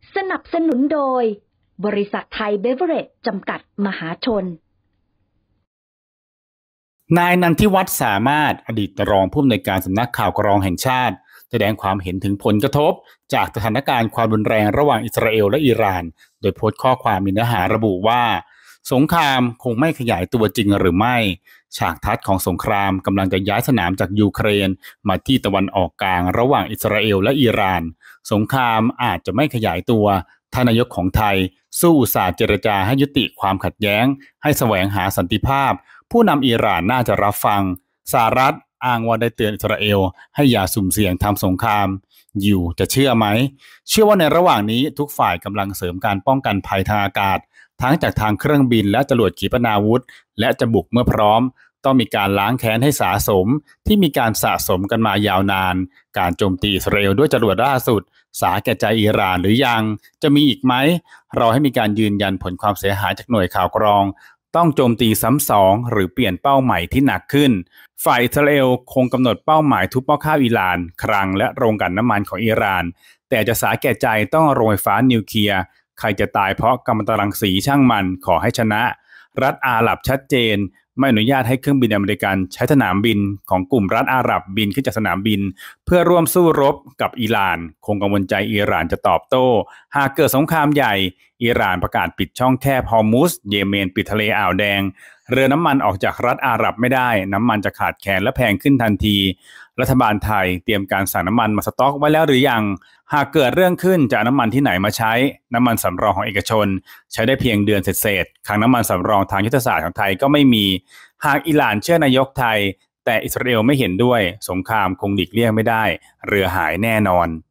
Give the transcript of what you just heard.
สนับสนุนโดยบริษัทไทยเบเวอเรจจำกัดมหาชนนายนันทิวัฒน์สามารถอดีตรองผู้อำนวยการสำนักข่าวกรองแห่งชาติแสดงความเห็นถึงผลกระทบจากสถานการณ์ความรุนแรงระหว่างอิสราเอลและอิหร่านโดยโพสต์ข้อความมีเนื้อหาระบุว่าสงครามคงไม่ขยายตัวจริงหรือไม่ฉากทัศน์ของสงครามกำลังจะย้ายสนามจากยูเครนมาที่ตะวันออกกลางระหว่างอิสราเอลและอิหร่านสงครามอาจจะไม่ขยายตัวท่านนายกของไทยสู้อุตสาห์เจรจาให้ยุติความขัดแย้งให้แสวงหาสันติภาพผู้นำอิหร่านน่าจะรับฟังสหรัฐอ้างว่าได้เตือนอิสราเอลให้อย่าสุ่มเสี่ยงทำสงครามอยู่จะเชื่อไหมเชื่อว่าในระหว่างนี้ทุกฝ่ายกำลังเสริมการป้องกันภัยทางอากาศทั้งจากทางเครื่องบินและจรวดขีปนาวุธและจะบุกเมื่อพร้อมต้องมีการล้างแค้นให้สะสมที่มีการสะสมกันมายาวนานการโจมตีอิสราเอลด้วยจรวดล่าสุดสาแก่ใจอิหร่านหรือยังจะมีอีกไหมรอให้มีการยืนยันผลความเสียหายจากหน่วยข่าวกรองต้องโจมตีซ้ำสองหรือเปลี่ยนเป้าหมายที่หนักขึ้นฝ่ายอิสราเอลคงกำหนดเป้าหมายทุบหม้อข้าวอิหร่านคลังและโรงกลั่นน้ำมันของอิหร่านแต่จะสาแก่ใจต้องโรงไฟฟ้านิวเคลียร์ใครจะตายเพราะกัมมันตรังสีช่างมันขอให้ชนะรัฐอาหรับชัดเจนไม่อนุญาตให้เครื่องบินอเมริกันใช้สนามบินของกลุ่มรัฐอาหรับบินขึ้นจากสนามบินเพื่อร่วมสู้รบกับอิหร่านคงกังวลใจอิหร่านจะตอบโต้หากเกิดสงครามใหญ่อิหร่านประกาศปิดช่องแคบฮอร์มุซเยเมนปิดทะเลอ่าวแดงเรือน้ำมันออกจากรัฐอาหรับไม่ได้น้ำมันจะขาดแคลนและแพงขึ้นทันทีรัฐบาลไทยเตรียมการสั่งน้ำมันมาสต็อกไว้แล้วหรือยังหากเกิดเรื่องขึ้นจะเอาน้ำมันที่ไหนมาใช้น้ำมันสำรองของเอกชนใช้ได้เพียงเดือนเศษๆคลังน้ำมันสำรองทางยุทธศาสตร์ของไทยก็ไม่มีหากอิหร่านเชื่อนายกไทยแต่อิสราเอลไม่เห็นด้วยสงครามคงหลีกเลี่ยงไม่ได้เรือหายแน่นอน